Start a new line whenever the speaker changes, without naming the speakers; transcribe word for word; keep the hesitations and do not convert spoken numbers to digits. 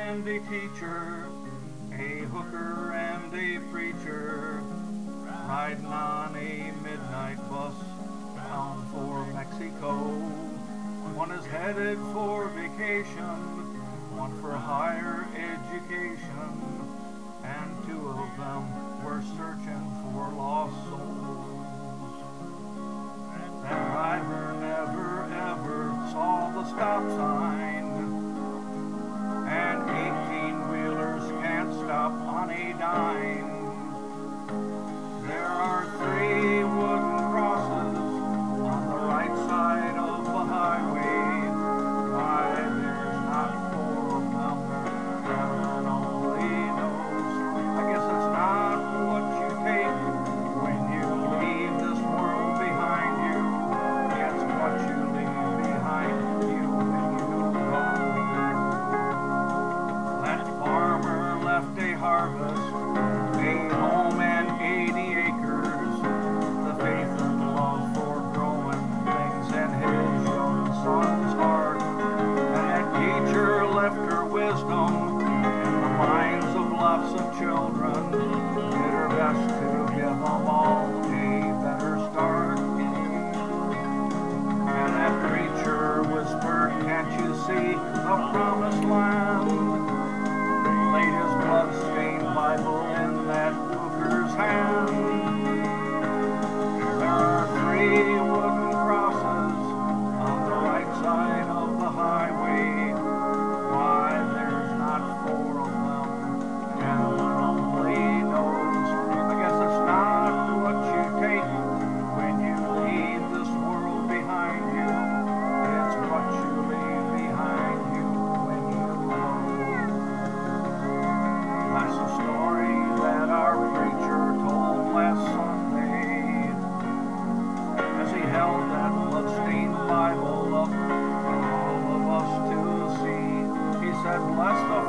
and a teacher, a hooker and a preacher, riding on a midnight bus bound for Mexico. One is headed for vacation, one for higher education, and two of them were searching for lost souls. That driver never ever saw the stop sign, and eighteen-wheelers can't stop on a dime. There are three wooden crosses on the right side of the highway. Why there's not four of them, heaven only knows. I guess it's not what you take when you leave this world behind you. It's what you leave behind you when you go. That farmer left a harvest, a home and eighty acres, the faith and love for growing things in his young son's heart. And that teacher left her wisdom in the minds of lots of children, did her best to give them all a better start. And that preacher whispered, can't you see the promised land? Laid his blood-stained Bible in that hooker's hand. There are three wooden crosses on the right side of the highway. Why there's not four of them, heaven only knows. I guess it's not what you take when you leave this world behind you. It's what you leave behind you when you go. That's the story that our preacher told last Sunday as he held that bloodstained Bible up for all of us to see. He said, bless the